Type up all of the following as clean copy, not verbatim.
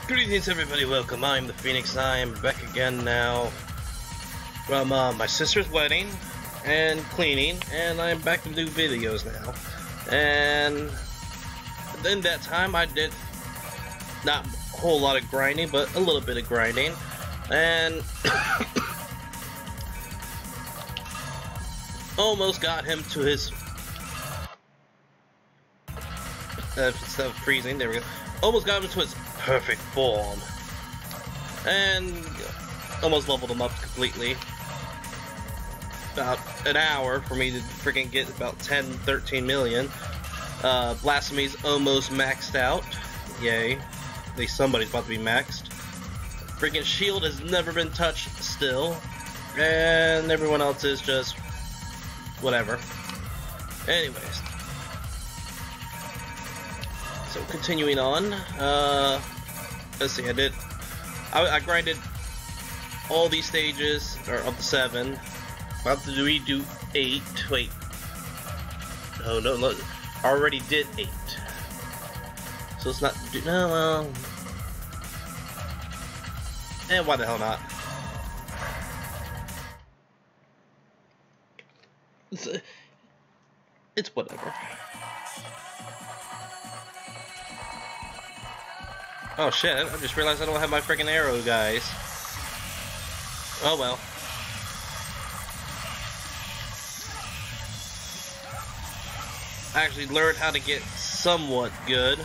Greetings everybody, welcome. I'm the Phoenix. I am back again now from my sister's wedding and cleaning, and I'm back to do videos now. And in that time I did not a whole lot of grinding, but a little bit of grinding, and almost got him to his instead of freezing, there we go. Almost got him to his perfect form. And almost leveled him up completely. About an hour for me to freaking get about 10, 13 million. Blasphemy's almost maxed out. Yay. At least somebody's about to be maxed. Freaking shield has never been touched still. And everyone else is just whatever. Anyways. So continuing on, let's see, I grinded all these stages, or up to 7, about to redo 8, wait, no, look, I already did 8, so it's not, no, well, and why the hell not? It's whatever. Oh shit, I just realized I don't have my freaking arrow, guys. Oh well. I actually learned how to get somewhat good.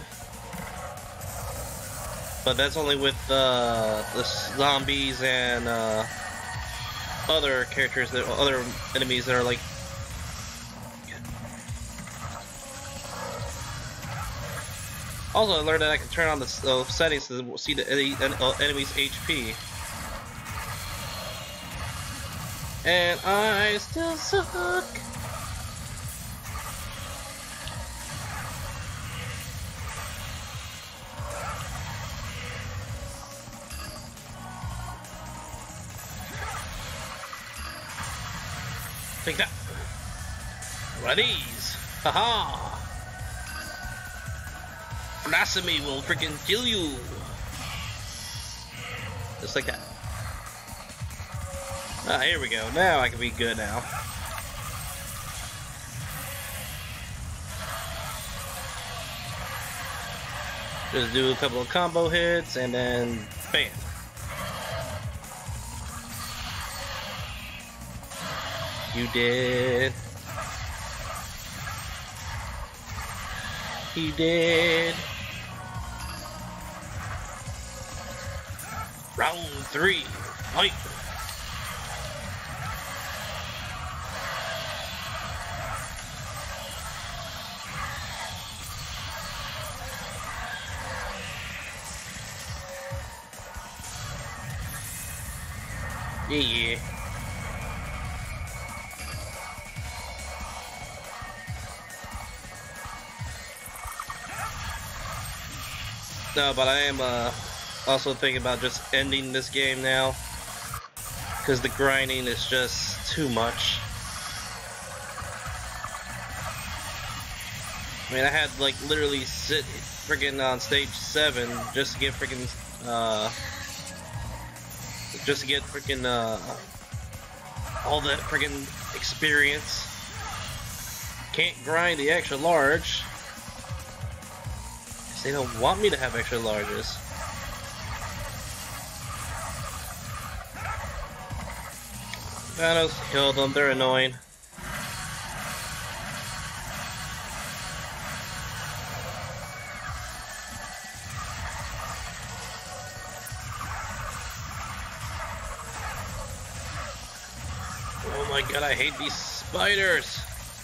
But that's only with the zombies and other characters, other enemies that are like... Also, I learned that I can turn on the settings to see the enemy's HP. And I still suck. Take that. What are these? Haha. Blasphemy will freaking kill you. Just like that. Ah, here we go. Now I can be good now. Just do a couple of combo hits and then bam. You did. He did. Round 3, fight. Yeah. No, but I am also thinking about just ending this game now, because the grinding is just too much. I mean, I had like literally sit freaking on stage 7 just to get freaking all that freaking experience. Can't grind the extra large. They don't want me to have extra larges. Thanos killed them, they're annoying. Oh my god, I hate these spiders.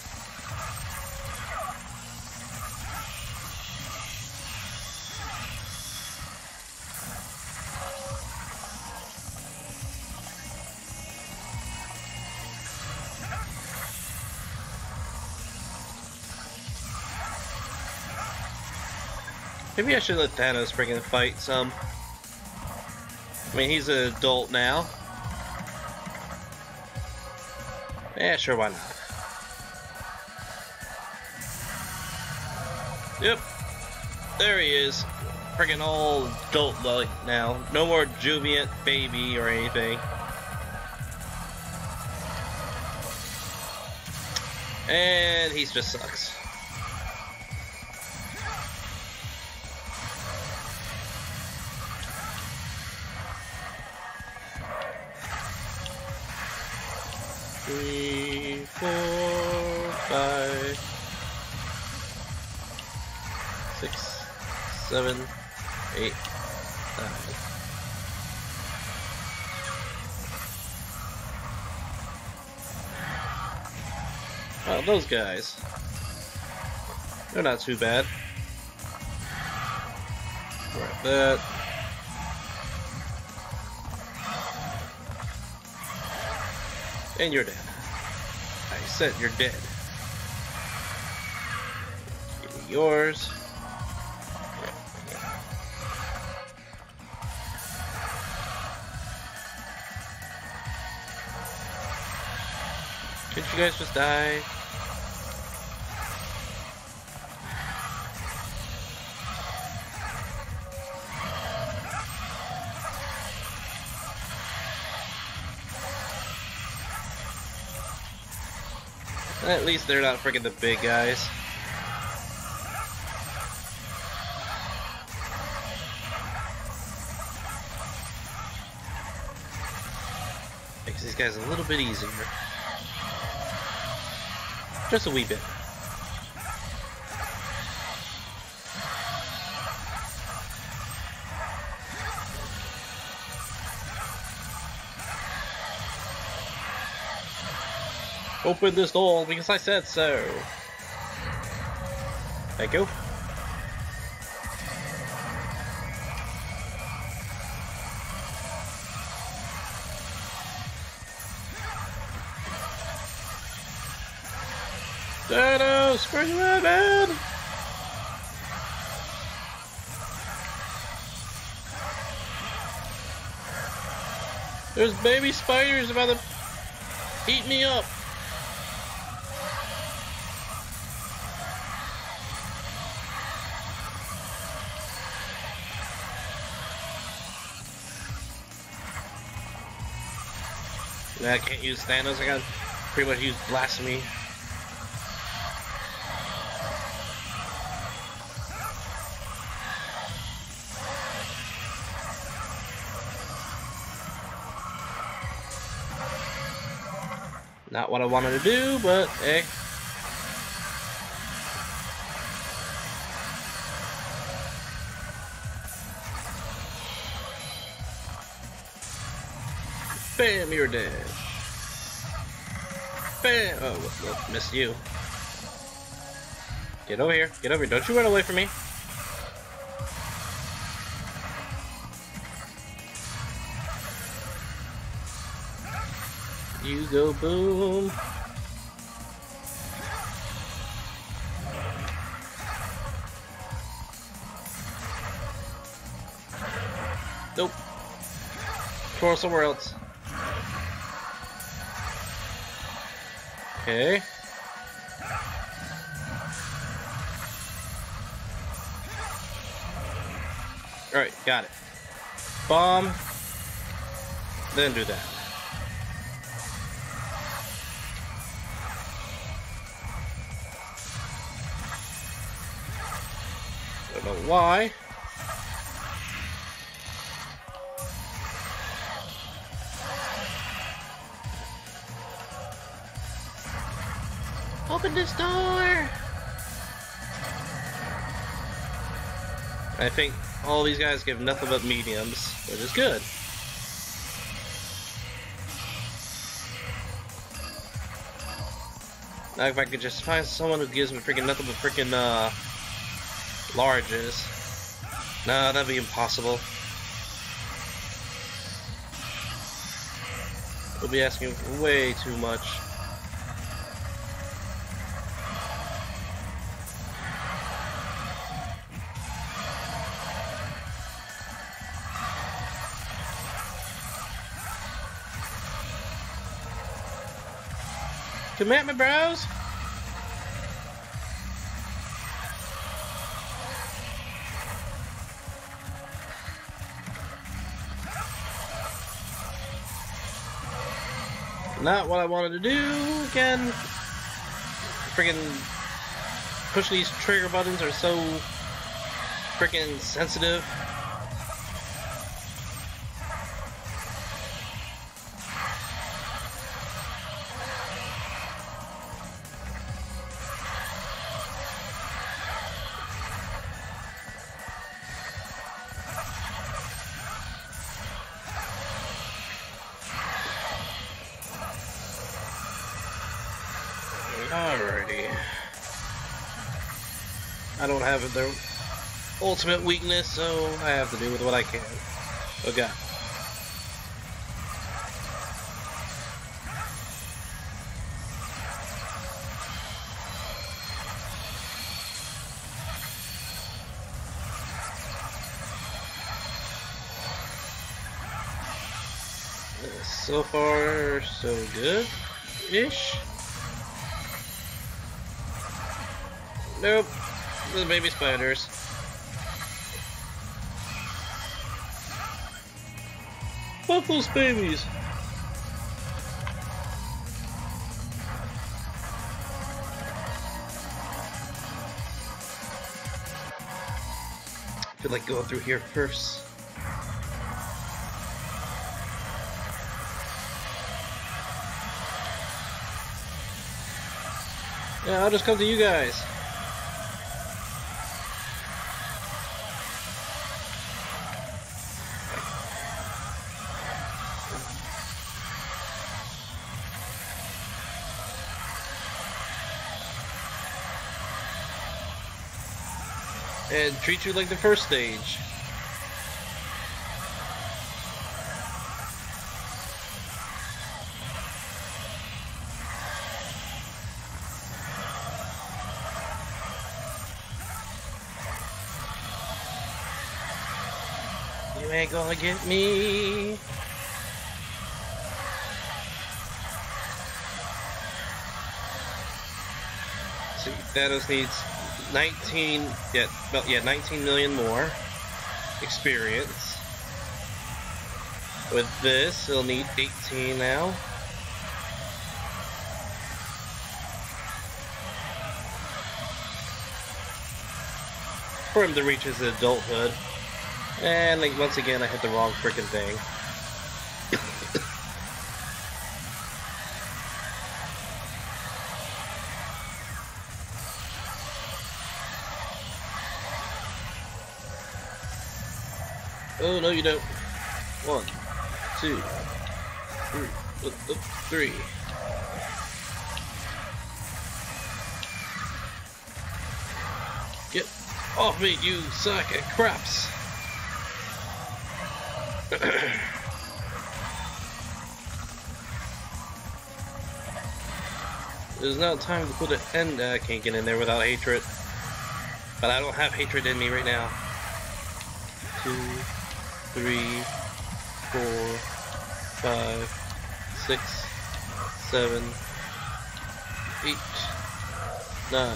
Maybe I should let Thanos freaking fight some. I mean, he's an adult now. Yeah, sure, why not? Yep. There he is. freaking all adult like now. No more jubilant baby or anything. And he just sucks. Three, 4, 5, 6, 7, 8, 9. Oh, those guys. They're not too bad. Like that. And you're dead. I said you're dead. Give me yours. Can't you guys just die? At least they're not freaking the big guys. Makes these guys a little bit easier. Just a wee bit. Open this door because I said so. Thank you. Thanos, bring that man! There's baby spiders about to eat me up. I can't use Thanos, I gotta pretty much use Blasphemy. Not what I wanted to do, but hey. Bam, you're dead. Bam! Oh, well, missed you. Get over here. Get over here. Don't you run away from me. You go boom. Nope. Throw somewhere else. Okay. Alright, got it. Bomb. Then do that. Don't know why. Open this door! I think all these guys give nothing but mediums, which is good. Now if I could just find someone who gives me freaking nothing but freaking larges. No, that'd be impossible. We'll be asking way too much. Come at me, bros. Not what I wanted to do again. Friggin' pushing these trigger buttons are so freaking sensitive. Alrighty. I don't have their ultimate weakness, so I have to do with what I can. Okay. So far, so good-ish. Nope, the baby spiders. Fuck those babies. I feel like going through here first. Yeah, I'll just come to you guys. And treat you like the first stage. You ain't gonna get me. See, Thanos needs 19 million more experience. With this, he'll need 18 now. For him to reach his adulthood. And like once again I hit the wrong frickin' thing. Oh, no, you don't. 1, 2, 3. Get off me, you sack of craps. There's now time to put an end. I can't get in there without hatred. But I don't have hatred in me right now. 2, 3, 4, 5, 6, 7, 8, 9.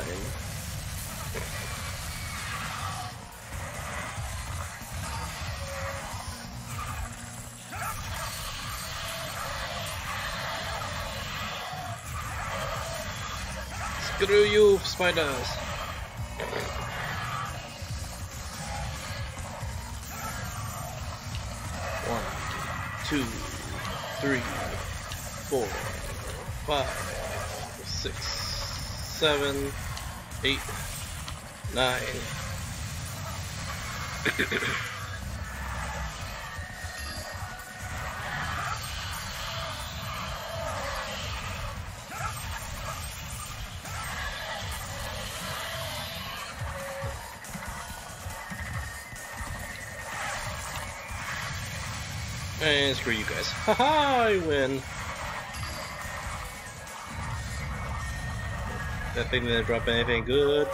Screw you, spiders. 2, 3, 4, 5, 6, 7, 8, 9. And screw you guys. Haha, I win. That thing didn't drop anything good.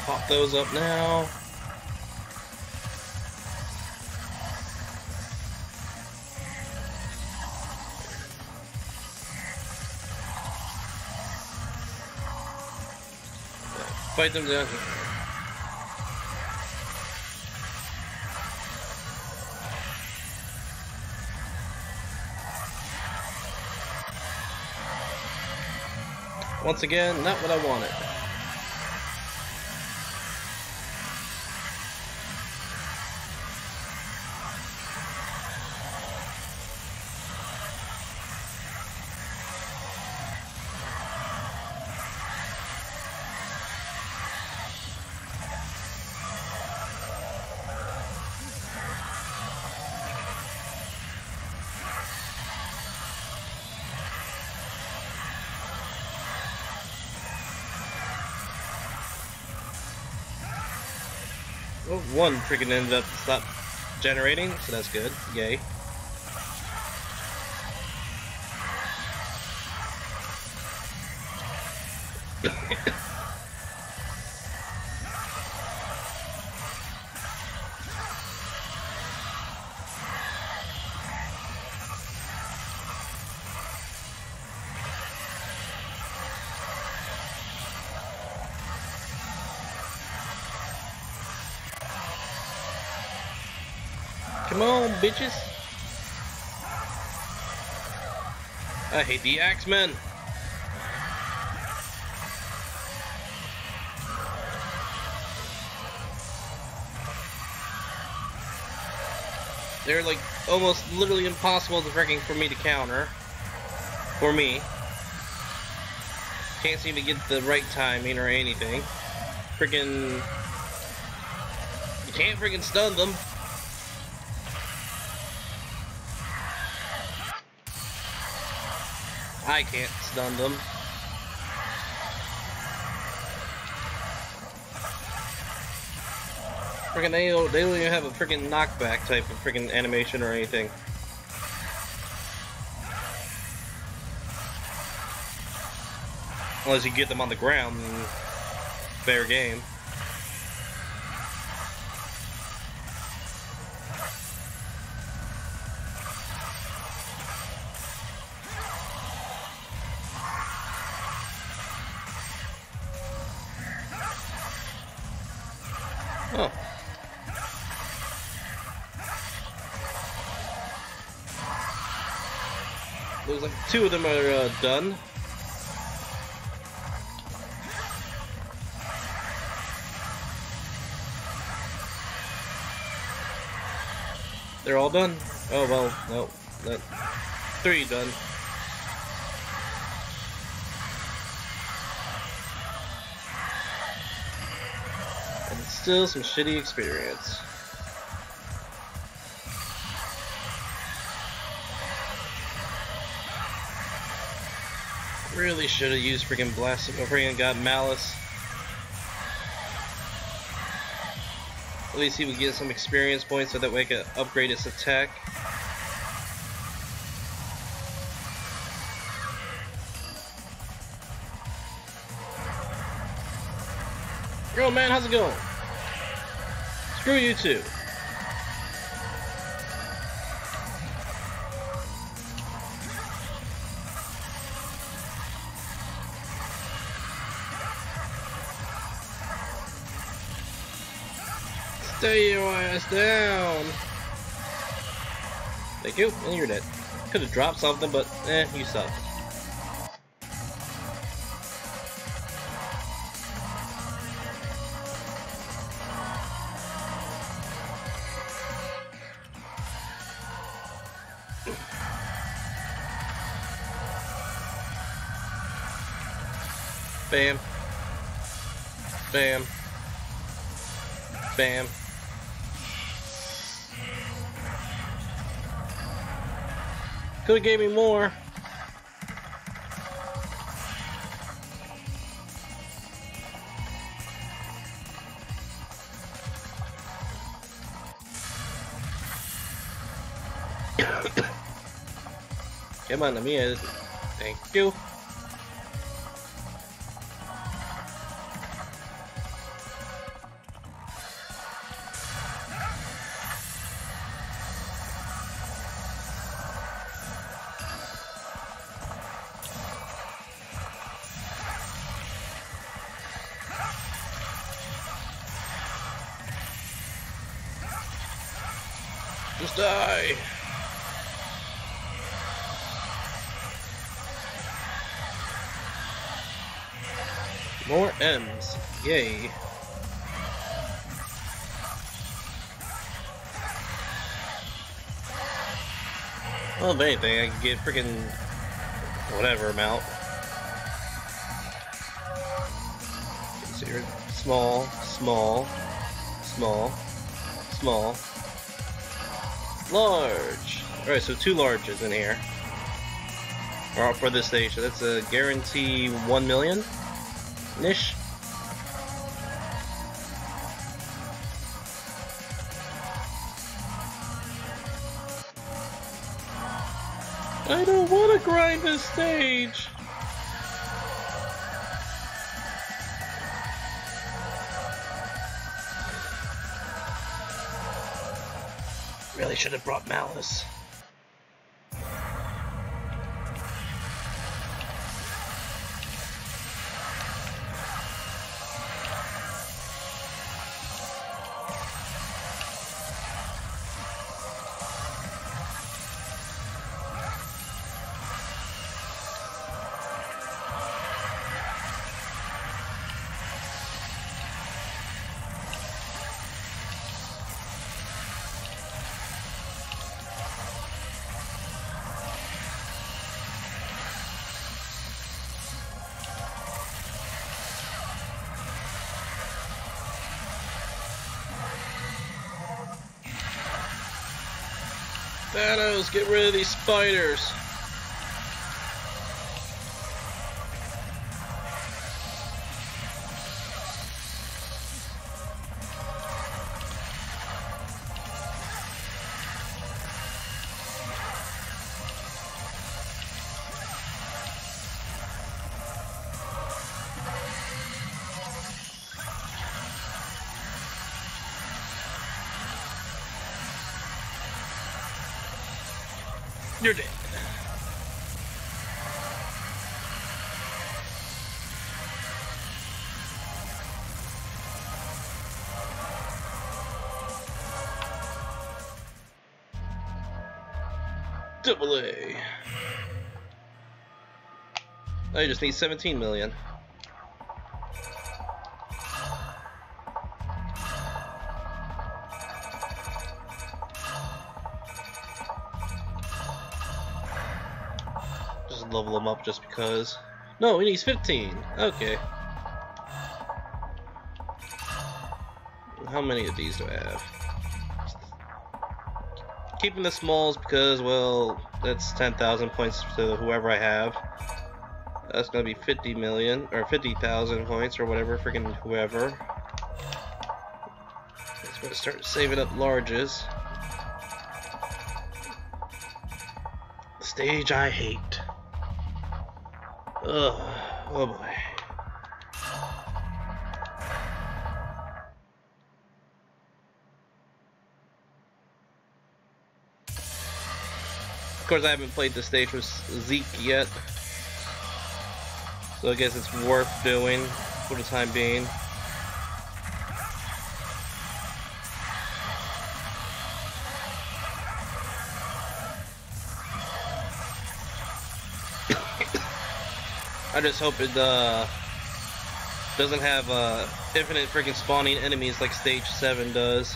Pop those up now. Fight them down here. Once again, not what I wanted. Well, one freaking ended up stop generating, so that's good. Yay. Come on, bitches. I hate the Axemen. They're like almost literally impossible to freaking for me to counter. For me. Can't seem to get the right timing or anything. Freaking. You can't freaking stun them. I can't stun them. Freaking they don't even have a freaking knockback type of freaking animation or anything. Unless you get them on the ground, then fair game. Oh. Looks like two of them are done. They're all done? Oh well, no. Three done. And still some shitty experience. Really should have used freaking Blast. Freaking got Malice. At least he would get some experience points so that way he could upgrade his attack. Yo man, how's it going? Screw you too. Stay your ass down. Thank you, and you're dead. Could have dropped something, but you suck. Bam. Bam. Bam. Could've gave me more. Come on, let me edit. Thank you. Just die! More M's. Yay. Well, if anything, I could get freaking whatever amount. So you're small, small, small, small, large. Alright, so 2 larges in here. Or for this stage, so that's a guarantee 1 million-ish. I don't want to grind this stage. Really should have brought Malice. Thanos, get rid of these spiders. You're dead. Double A. I just need 17 million. Level them up just because. No, he needs 15. Okay. How many of these do I have? Keeping the smalls because, well, that's 10,000 points to whoever I have. That's gonna be 50 million or 50,000 points or whatever, freaking whoever. Let's gonna start saving up larges. The stage I hate. Ugh, oh boy. Of course, I haven't played the stage with Zeke yet, so I guess it's worth doing for the time being. I just hope it doesn't have infinite freaking spawning enemies like Stage 7 does.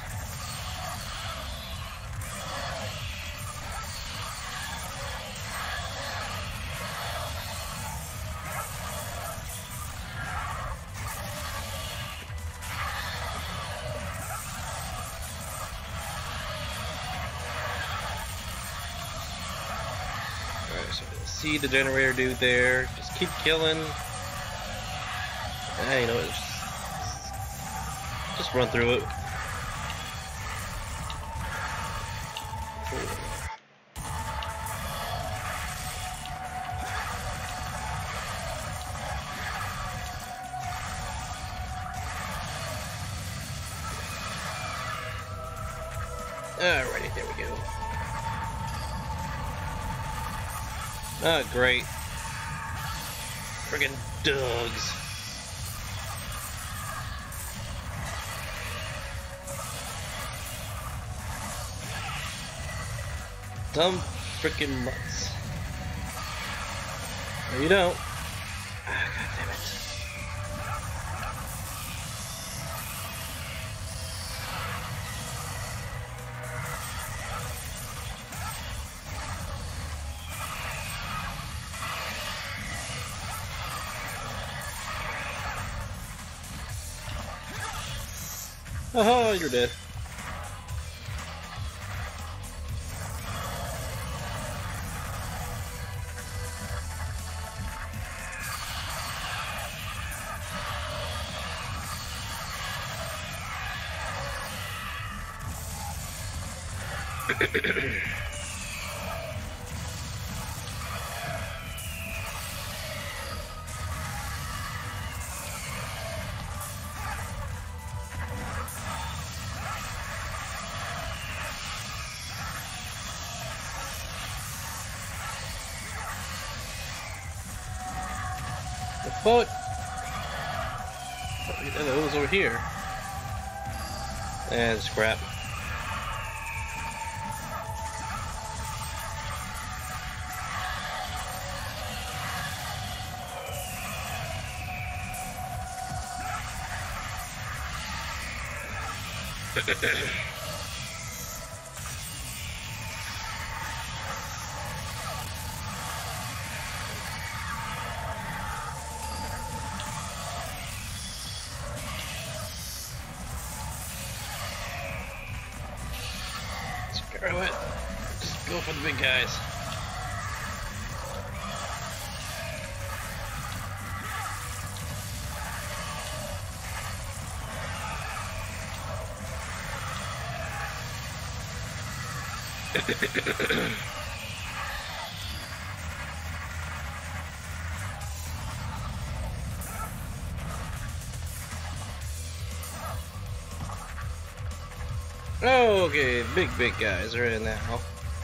Alright, so see the generator dude there. Just keep killing. You know, just run through it. Alrighty, there we go. Ah, great. Friggin' dogs. Dumb freaking mutts. No, you don't. Ah, God damn it. Oh, you're dead. The fuck? Oh, it was over here. That's crap. Screw it. Just go for the big guys. Oh, okay, big guys are in now.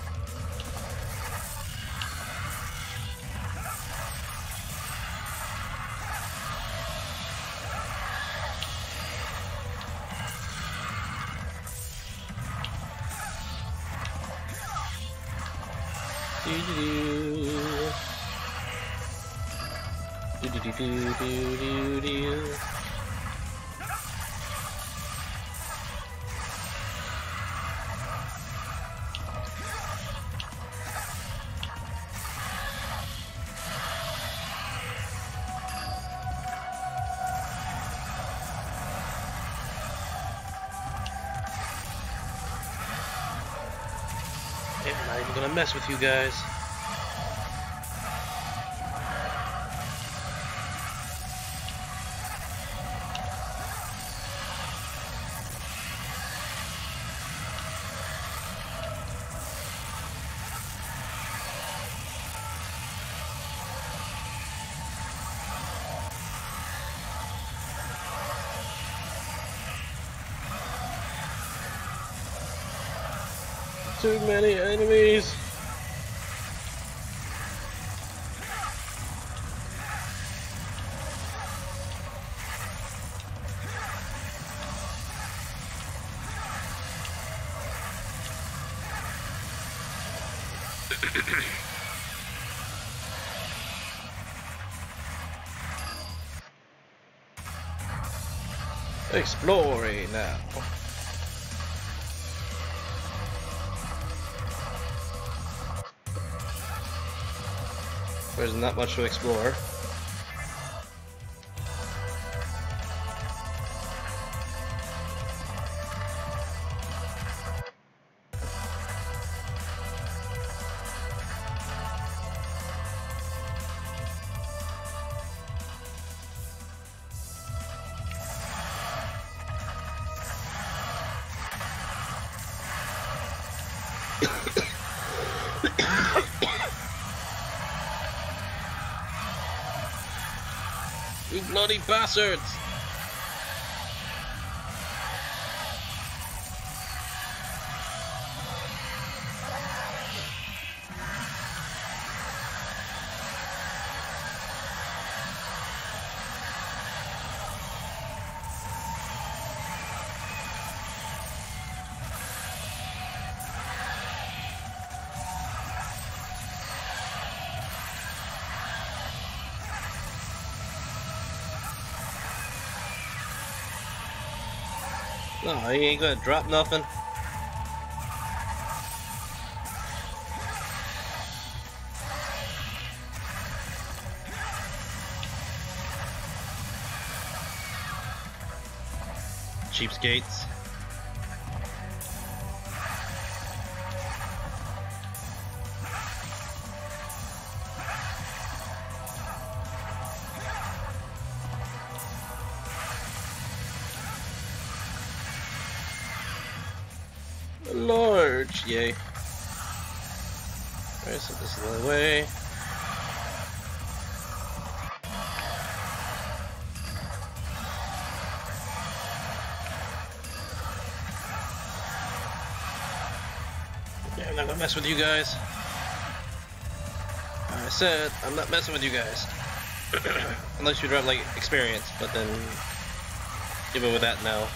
Do. I'm not even gonna mess with you guys. Too many enemies. Exploring now. There's not much to explore. You bloody bastards! No, he ain't gonna drop nothing. Cheapskates. Large, yay. Alright, so this is the way. Yeah, I'm not gonna mess with you guys. I said I'm not messing with you guys. Unless you drop like experience, but then even with that, no.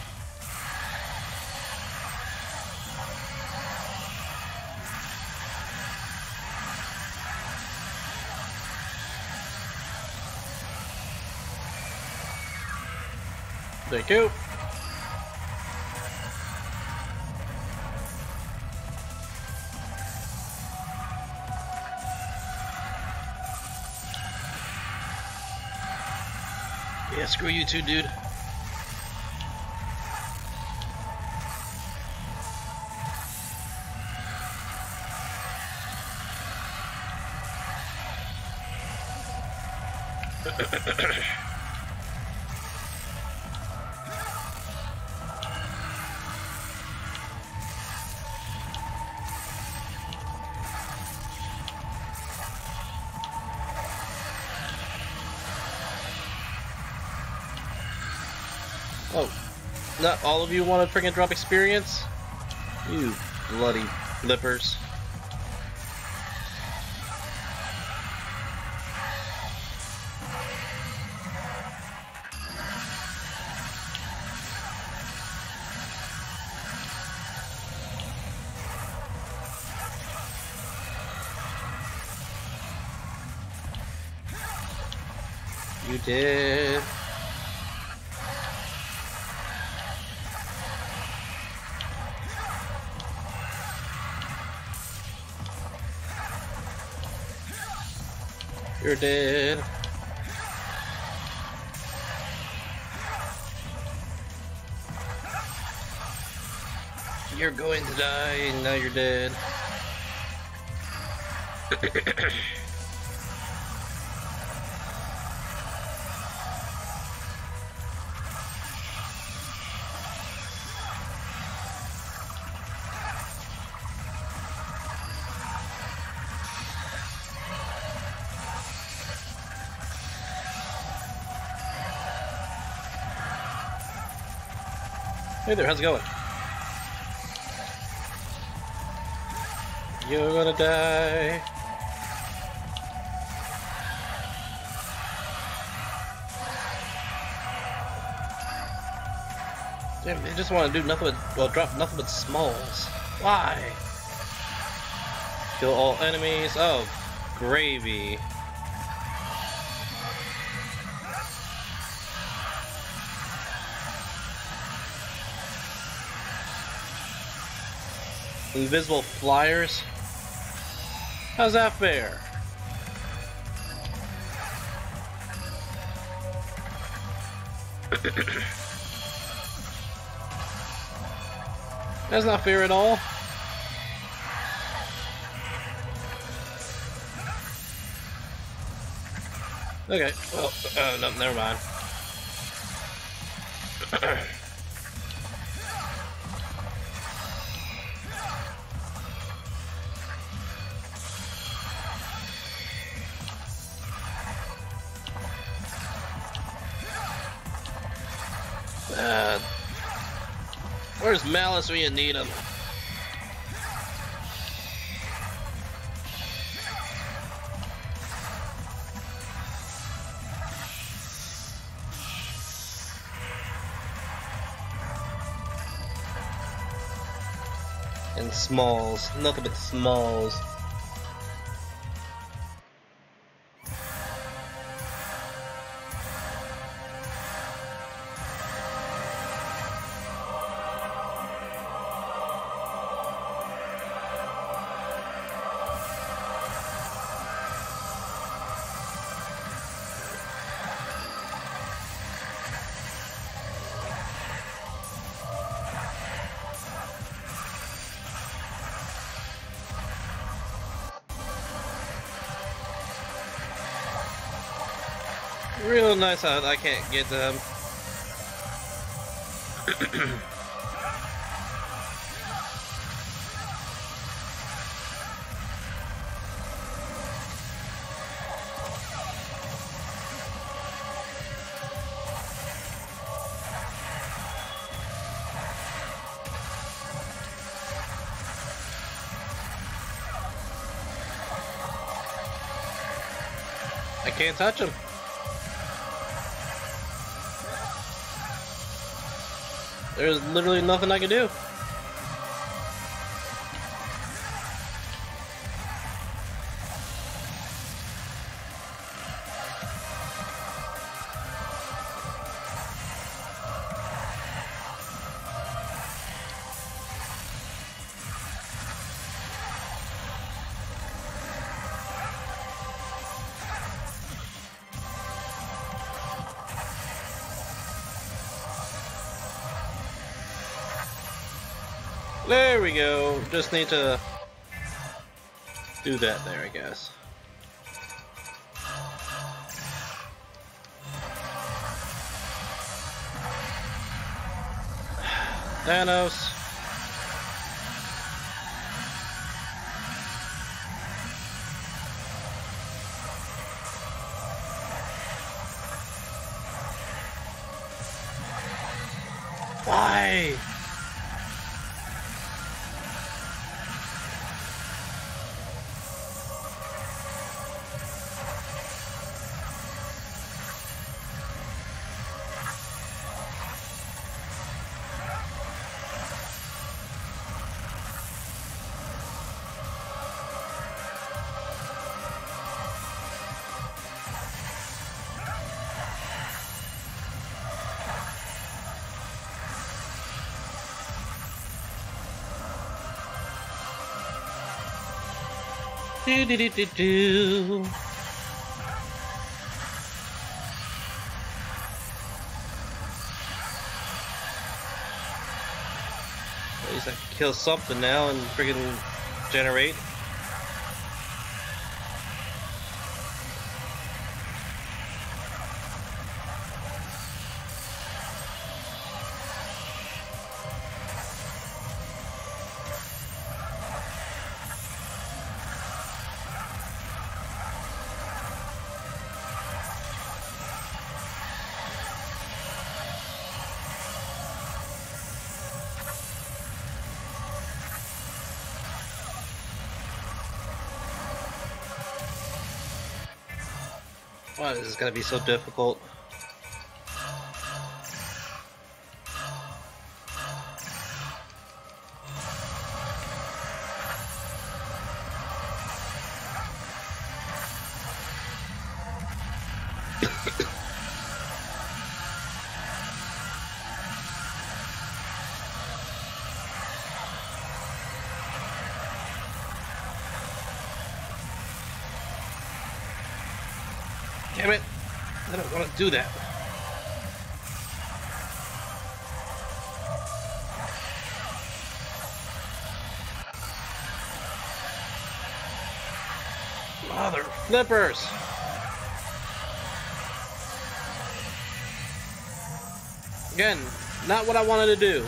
Thank you. Yeah, screw you too, dude. Oh, not all of you want to freaking drop experience? You bloody lippers. You did. You're dead. You're going to die, and now you're dead. Hey there, how's it going? You're gonna die. Damn, they just want to do nothing but, well, drop nothing but smalls. Why? Kill all enemies. Oh, gravy. Invisible flyers? How's that fair? That's not fair at all. Okay, well, no, never mind. Where's Malice when you need him? And smalls. Nothing but smalls. Real nice how I can't get them. I can't touch him. There's literally nothing I can do. There we go. Just need to do that there, I guess. Thanos. Why? Do do do do do. At least I can kill something now and friggin' generate. Why this is gonna be so difficult? Damn it! I don't want to do that. Mother flippers! Again, not what I wanted to do.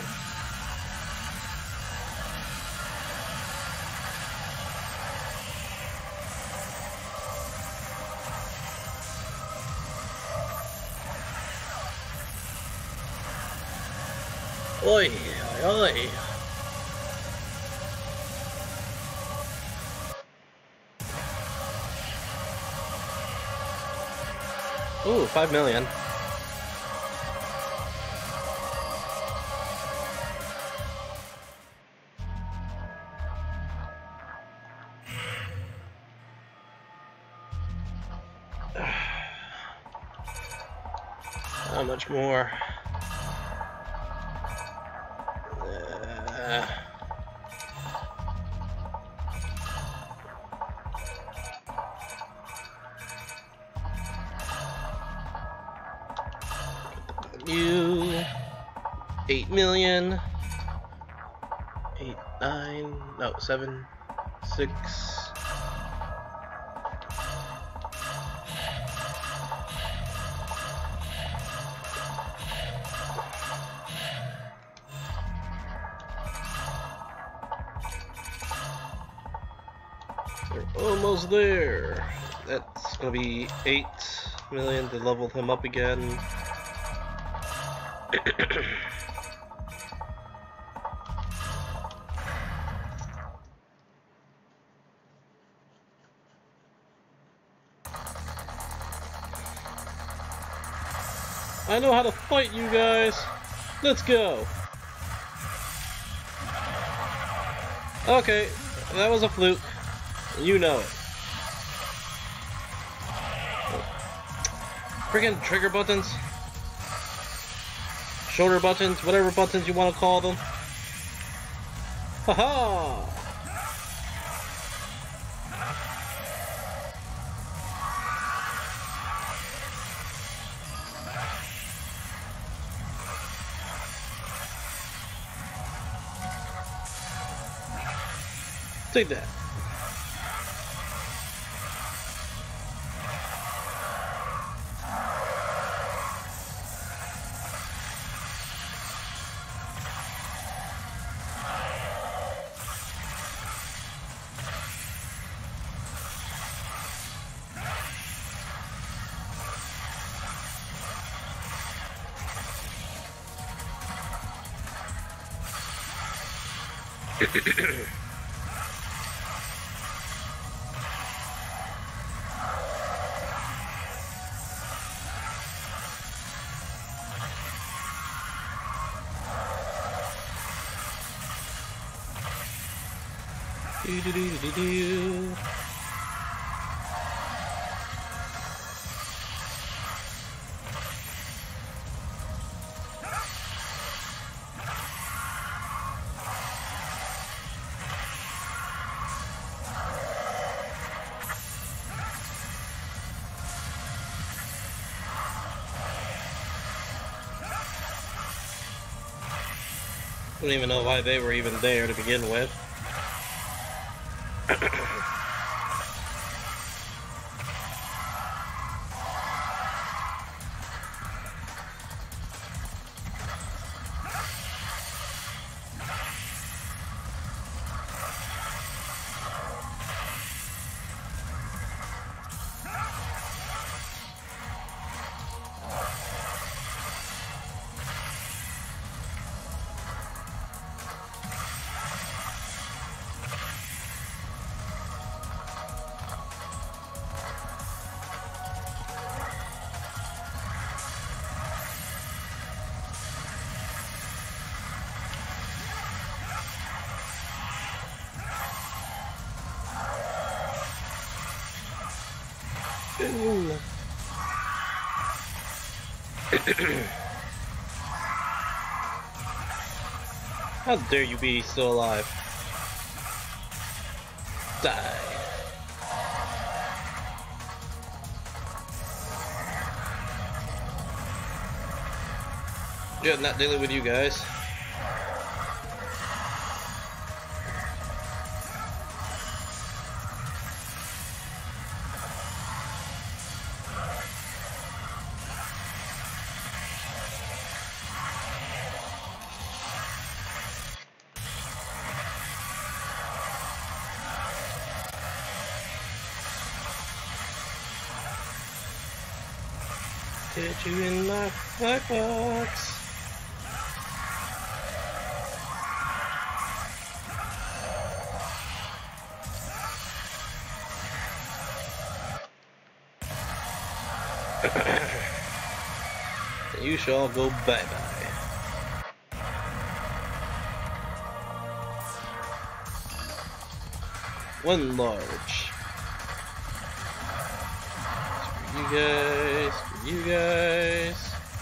Oi, oi, oi. Ooh, 5 million. How much more? You 8 million, 8, 9, no 7, 6. We're almost there. That's gonna be 8 million to level him up again. I know how to fight you guys. Let's go. Okay, that was a fluke. You know it. Friggin' trigger buttons. Shoulder buttons, whatever buttons you want to call them. Haha! Take that. Do-do-do-do-do. I don't even know why they were even there to begin with. How dare you be still alive? Die. Yeah, not dealing with you guys. Get you in my black box. You shall go bye-bye. One large. Screw you guys. Screw you guys.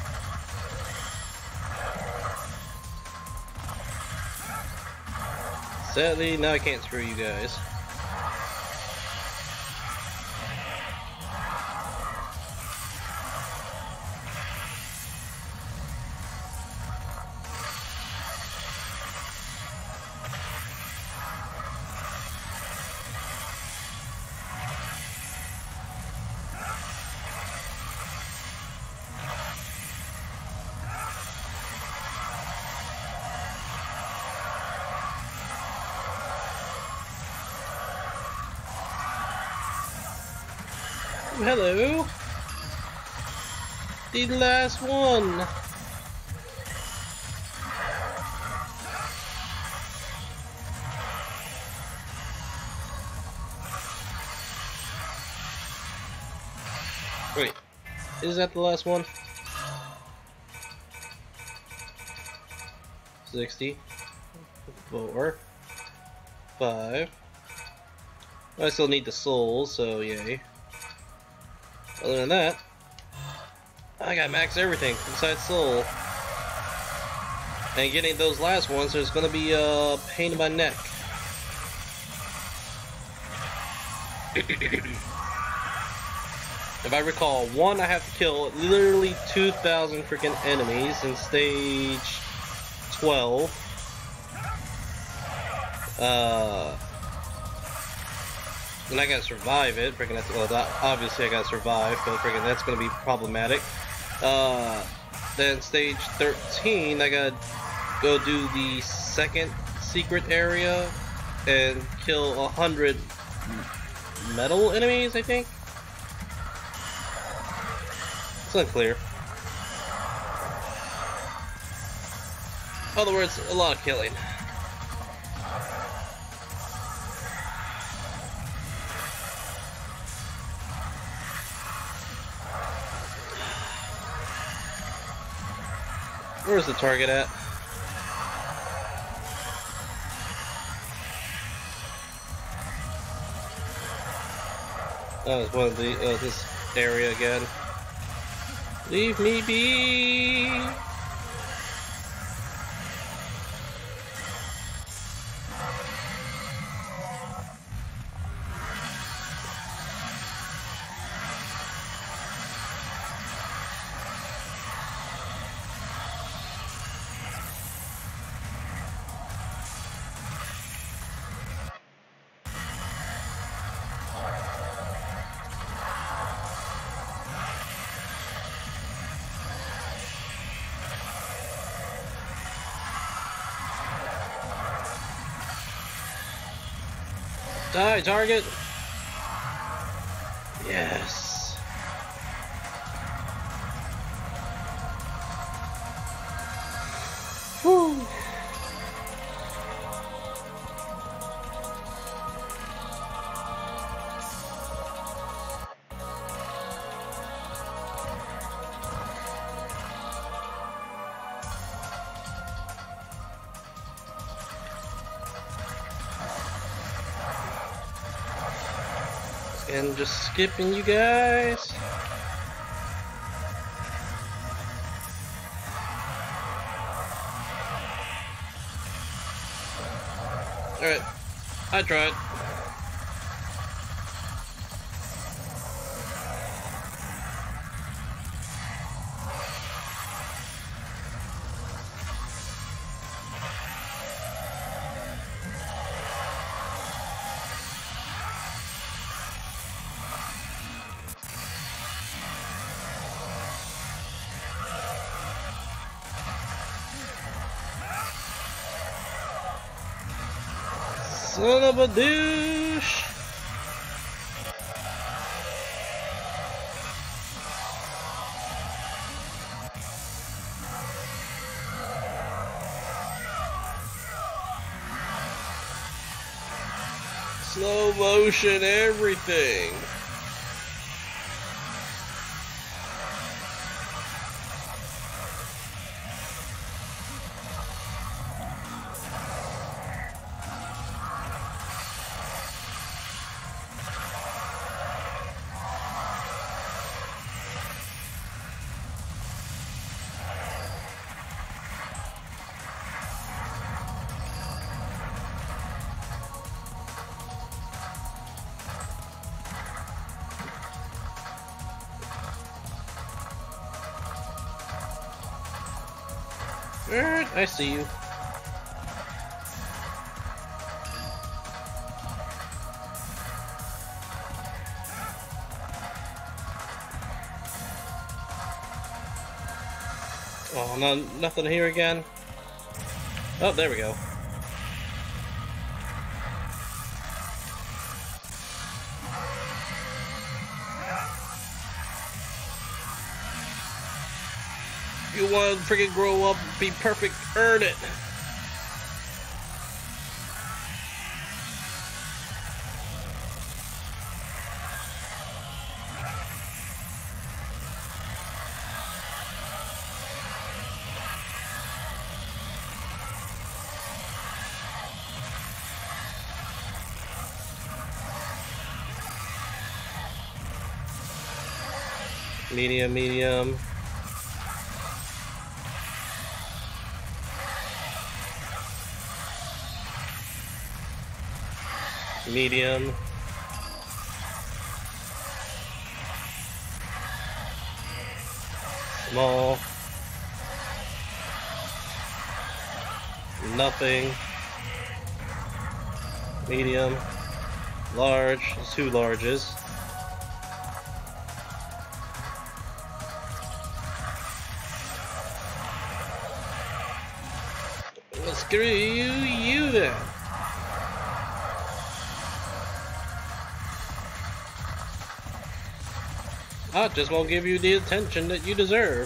Sadly, now I can't screw you guys. hello. The last one. Wait, is that the last one? 60. 4. 5. I still need the souls, so yay. Other than that, I got max everything besides soul. And getting those last ones, there's gonna be a pain in my neck. If I recall, one I have to kill literally 2,000 freaking enemies in stage 12. And I gotta survive it. Freaking, well, obviously I gotta survive, but freaking that's gonna be problematic. Then stage 13, I gotta go do the second secret area and kill 100 metal enemies, I think. It's unclear. In other words, a lot of killing. Where's the target at? Oh, it's one of the this area again. Leave me be. Die, target! Yes! Whew! And just skipping you guys. Alright, I tried. Son of a douche! Slow motion everything. Alright, I see you. Oh, no, nothing here again. Oh, there we go. You want to freaking grow up, be perfect, earn it. Medium, medium. Medium. Small. Nothing. Medium. Large. There's two larges. Well, screw you then. I just won't give you the attention that you deserve.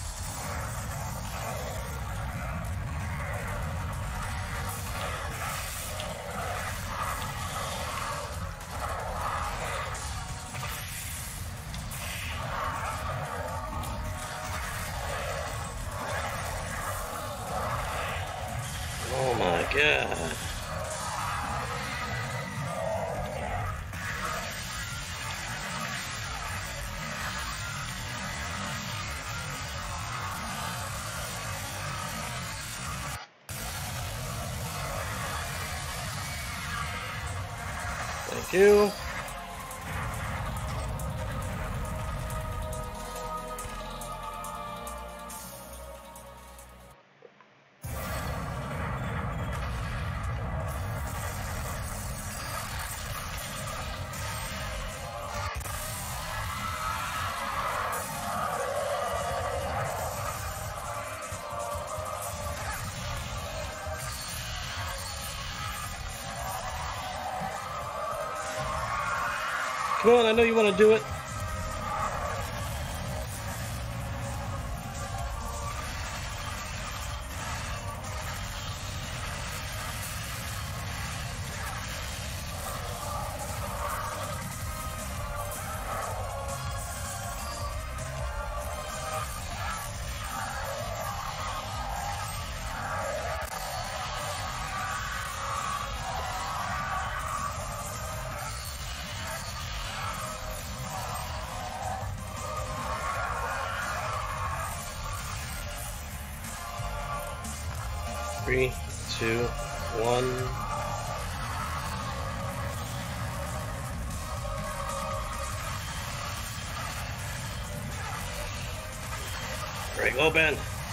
Oh my god. Thank you. Come on, I know you want to do it. Three, two, one. Break open.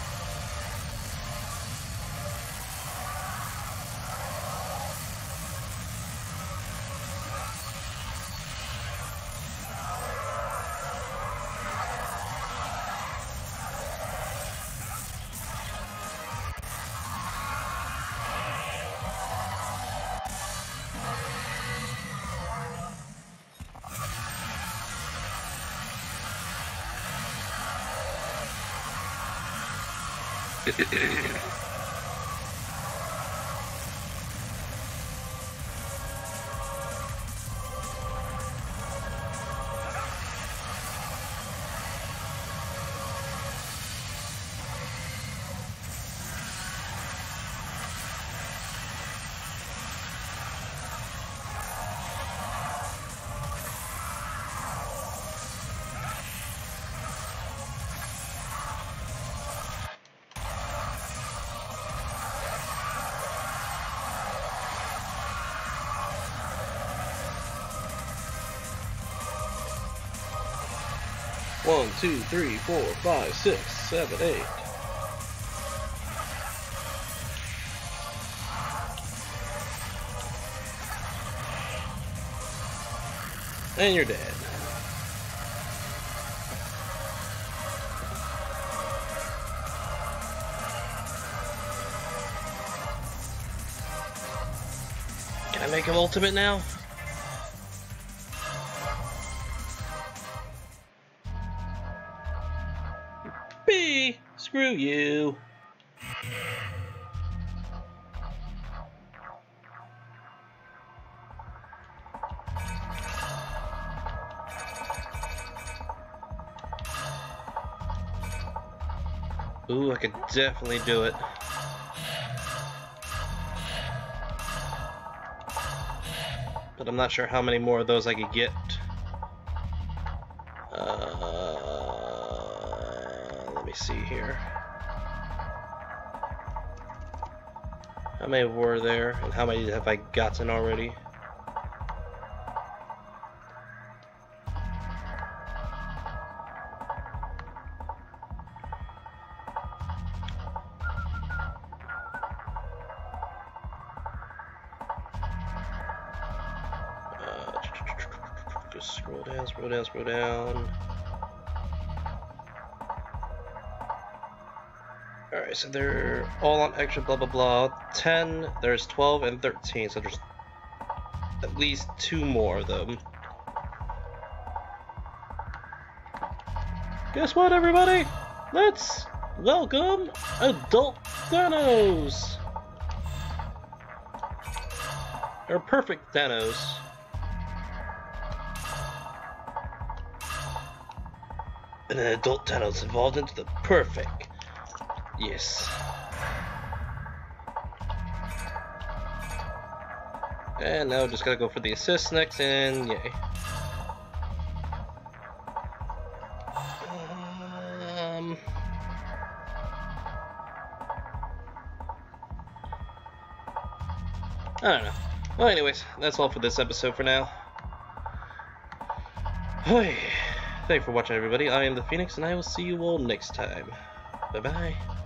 One, two, three, 4, 5, 6, 7, 8. And you're dead. Can I make him ultimate now? B. Screw you. Ooh, I could definitely do it. But I'm not sure how many more of those I could get. Let me see here. How many were there, and how many have I gotten already? Just scroll down, scroll down, scroll down. Alright, so they're all on extra blah blah blah. 10, there's 12 and 13, so there's at least 2 more of them. Guess what, everybody? Let's welcome Adult Thanos! Or Perfect Thanatos. And an Adult Thanos evolved into the Perfect. Yes. And now just gotta go for the assist next, and yay. I don't know. Well, anyways, that's all for this episode for now. Thanks for watching, everybody. I am the Phoenix, and I will see you all next time. Bye-bye.